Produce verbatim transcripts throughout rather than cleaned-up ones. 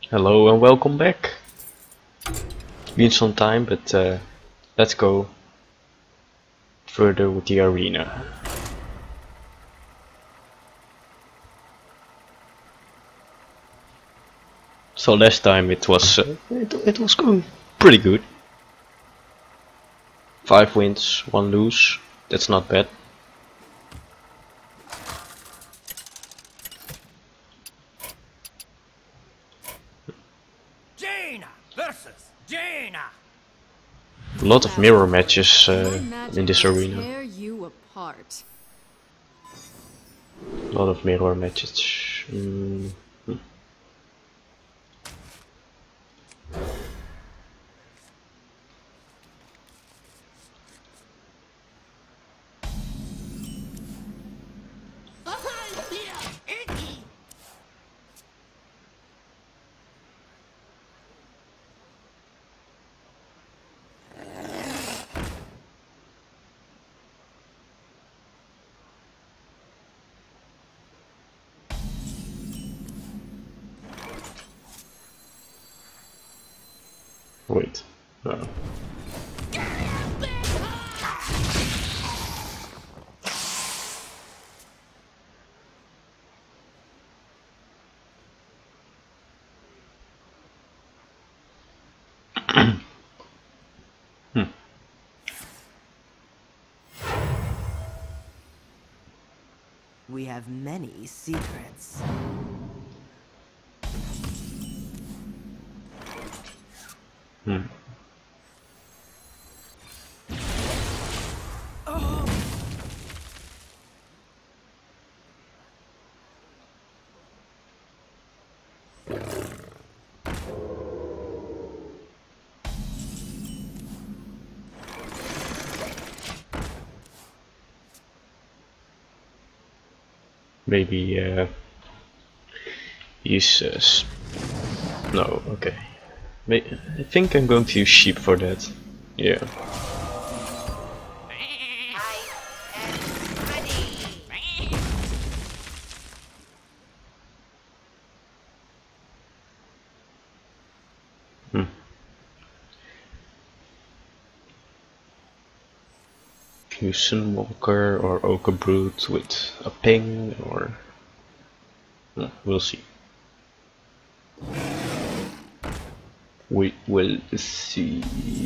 Hello and welcome back. It's been some time, but uh, let's go further with the arena. So last time it was uh, it, it was going pretty good. Five wins, one lose. That's not bad. Jaina versus Jaina. A lot of mirror matches uh, in this arena. Tear you apart. A lot of mirror matches. Mm. Hmm. Wait. No. Hmm. We have many secrets. Hmm. Maybe uh, use uh, s- no. Okay. May I think I'm going to use sheep for that. Yeah. I am ready. Hmm. Use Sunwalker or Ochre Brute with a ping, or no, we'll see. We will see.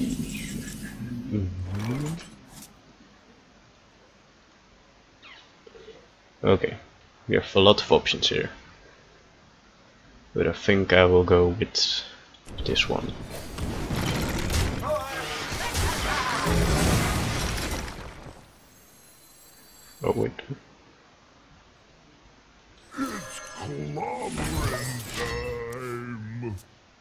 Mhm. Okay, we have a lot of options here, but I think I will go with this one. Oh wait. It's clobbering time.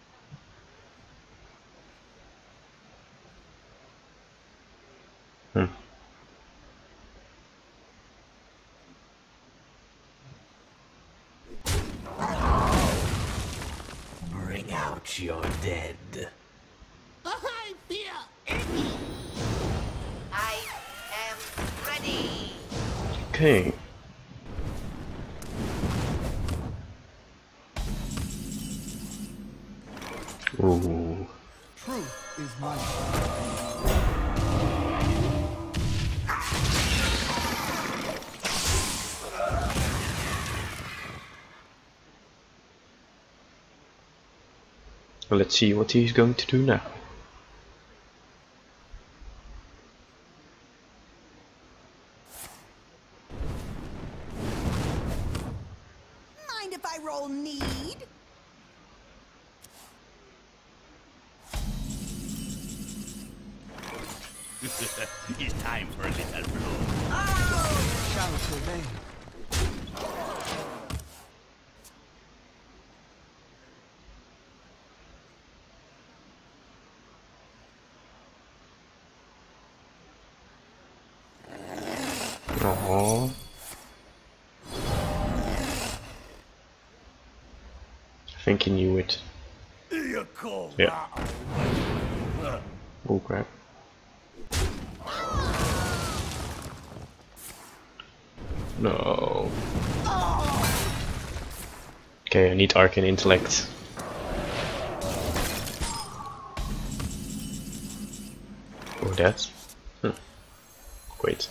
Hmm. Bring out your dead. I fear Iggy. I am ready. Okay. Ooh. Truth is my Let's see what he's going to do now. Mind if I roll need? It's time for a little blow. shout obey. Aww. I think he knew it. You call Yeah. that? Oh crap. No. Okay, I need Arcane Intellect. that. Hm. Wait.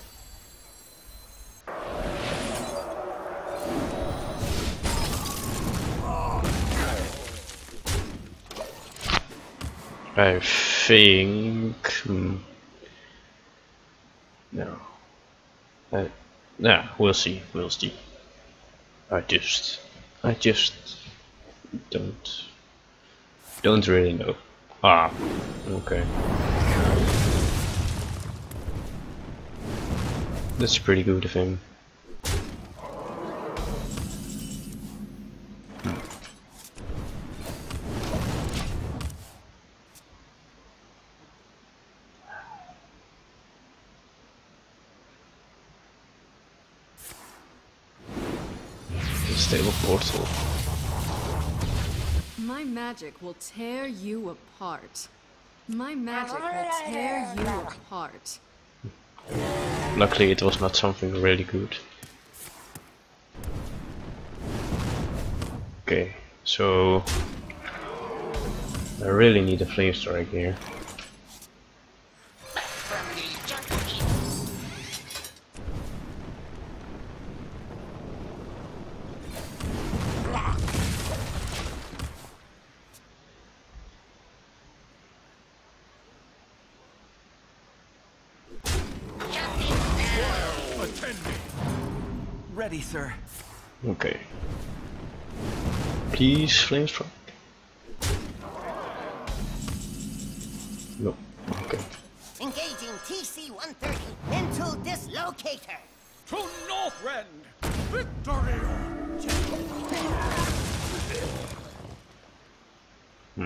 I think... Hmm. No. Uh, nah, we'll see, we'll see. I just... I just... don't... Don't really know. Ah, okay. That's pretty good of him. Stable portal. My magic will tear you apart. My magic will tear you apart. Luckily it was not something really good. Okay, so I really need a flame strike here. Ready, sir. Okay. Please flame strike. No. Okay. Engaging T C one thirty into dislocator. To Northrend! Victory! Hmm.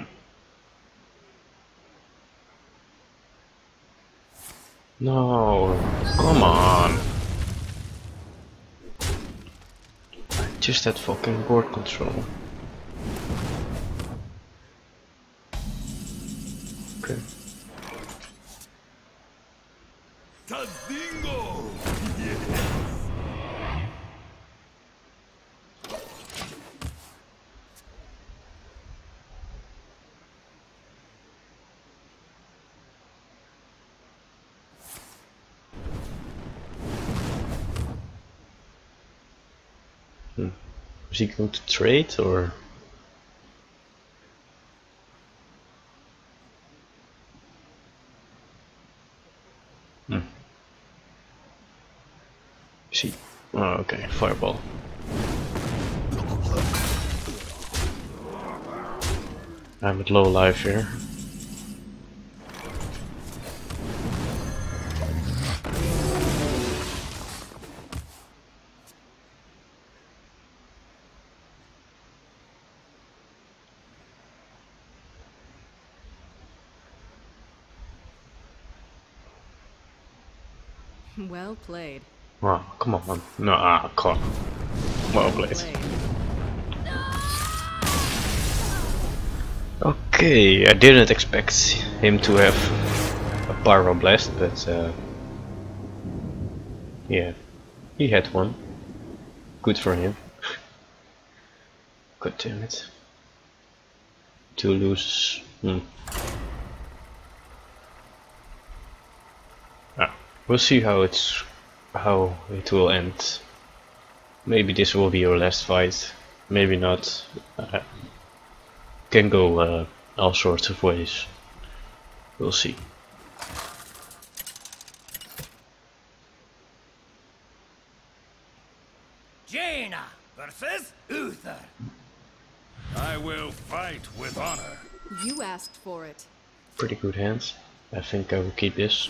No, come on. Just that fucking board control. Okay. Tazingo! Hmm. Is he going to trade or? Hmm. Is he? Oh, okay. Fireball. I'm at low life here. Well played. Oh, come on. No, ah, come on. Well played. Okay, I didn't expect him to have a pyroblast, but uh, yeah, he had one. Good for him. God damn it. Two loses. Hmm. Ah, we'll see how it's how it will end. Maybe this will be your last fight. Maybe not. Uh, can go uh, all sorts of ways. We'll see. Jaina versus Uther. I will fight with honor. You asked for it. Pretty good hands. I think I will keep this.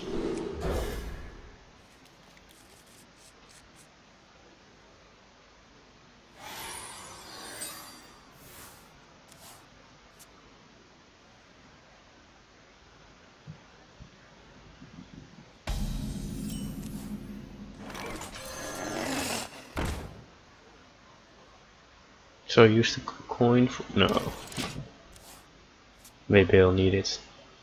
So I use the coin for no. Maybe I'll need it.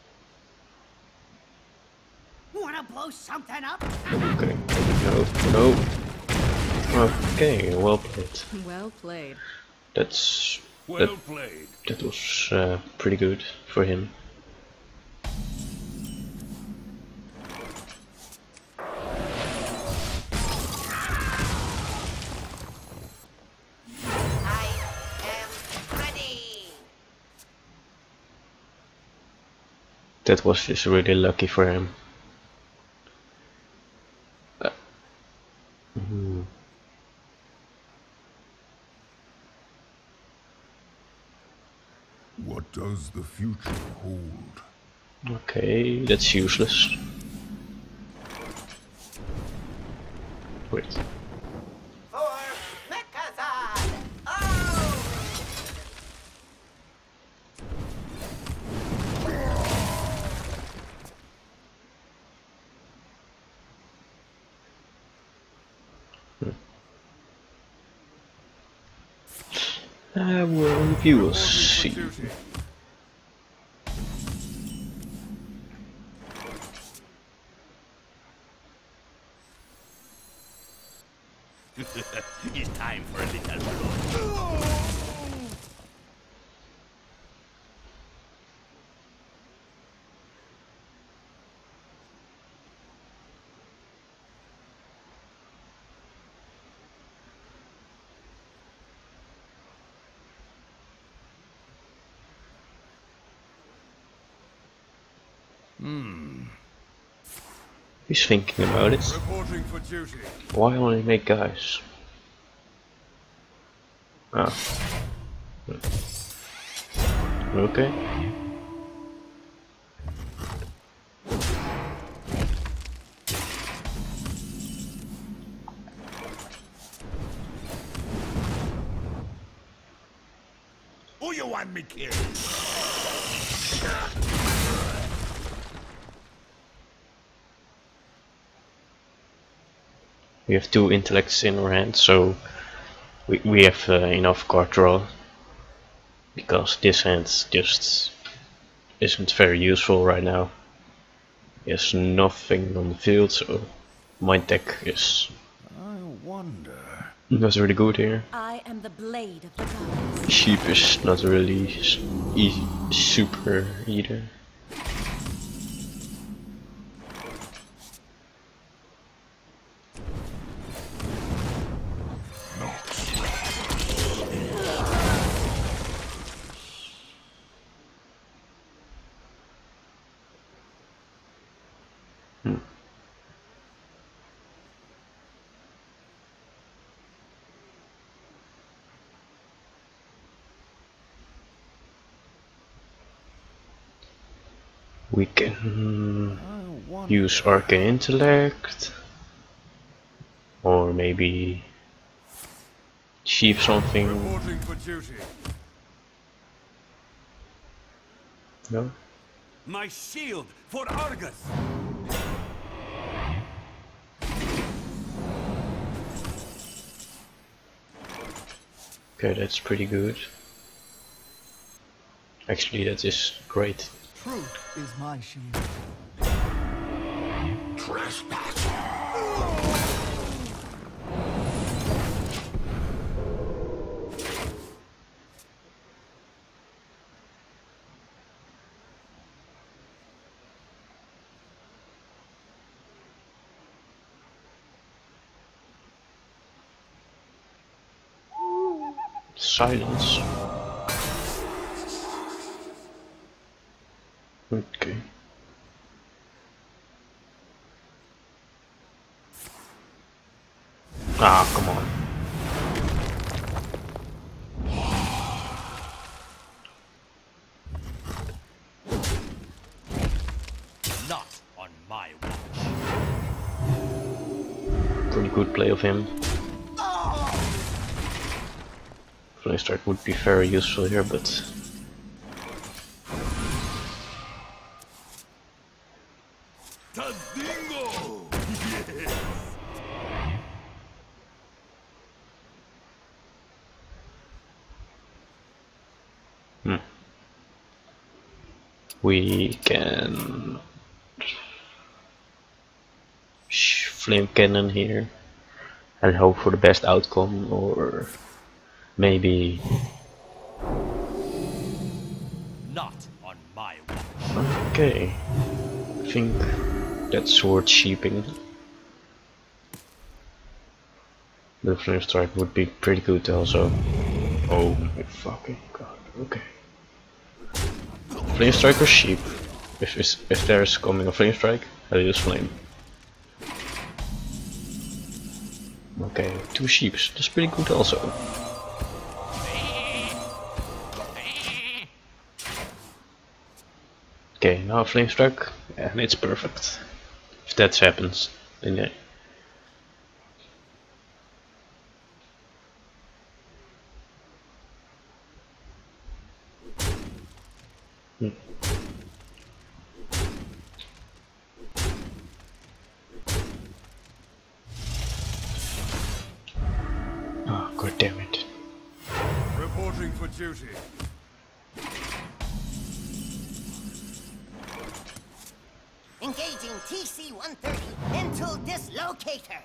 Wanna blow something up? Okay. No, no. Okay, well played. Well played. That's Well that, played. that was uh, pretty good for him. That was just really lucky for him. Uh, mm. What does the future hold? Okay, that's useless. Wait. For Mechazard! Oh! Uh, well, you will see. Duty. It's time for a little blood. He's thinking about it. Reporting for duty. Why only make guys? Ah. Okay. Who you want me killed? We have two intellects in our hand, so we, we have uh, enough card draw. Because this hand just isn't very useful right now. He has nothing on the field, so my deck is I wonder. not really good here. I am the blade of the gods. Sheep is not really s- easy, super either. Hmm. We can I wonder. use Arcane Intellect, or maybe sheep something. Reporting for duty. No? My shield for Argus. Okay, that's pretty good. Actually, that is great. Truth is my shield. Silence. Okay. Ah, come on. Not on my watch. Pretty good play of him. Flame Strike would be very useful here, but Tadingo! hmm. we can sh- Flame Cannon here and hope for the best outcome, or maybe Not on my watch. okay. I think that's worth sheeping. The Flame Strike would be pretty good also. Oh my fucking god, okay. Flame Strike or sheep? if if, if there's coming a flame strike, I use flame. Okay, two sheeps. That's pretty good also. Okay, now flame strike, and it's perfect. If that happens, then yeah. Hmm. Oh, god damn it. Reporting for duty. Engaging T C one thirty mental dislocator.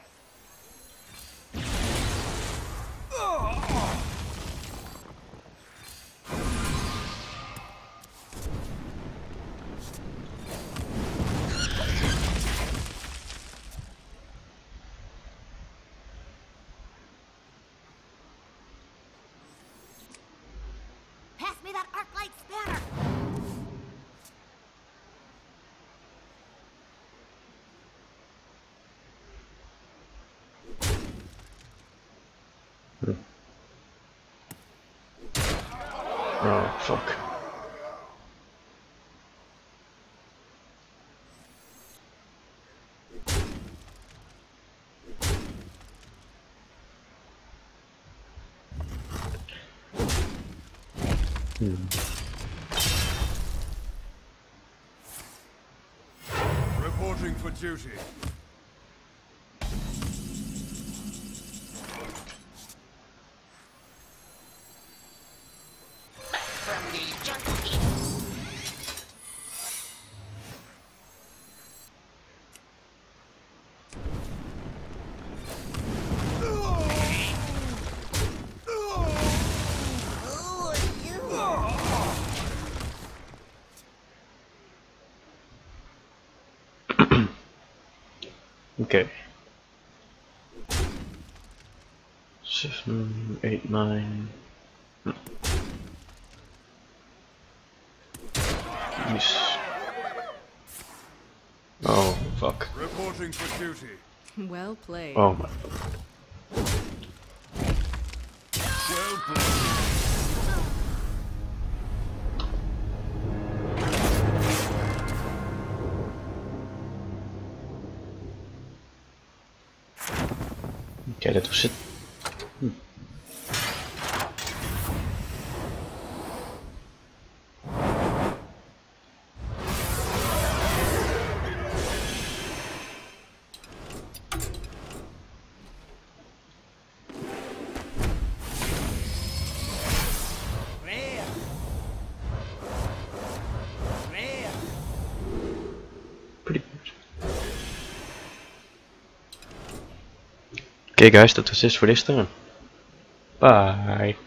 Pass me that arc light spanner. Oh, fuck. Hmm. Reporting for duty. Okay. Seven, eight, nine. Yes. Oh, fuck. Reporting for duty. Well played. Oh my. Well played. Okay, that was it. Hmm. Pretty good. Okay guys, that was it for this time. Bye.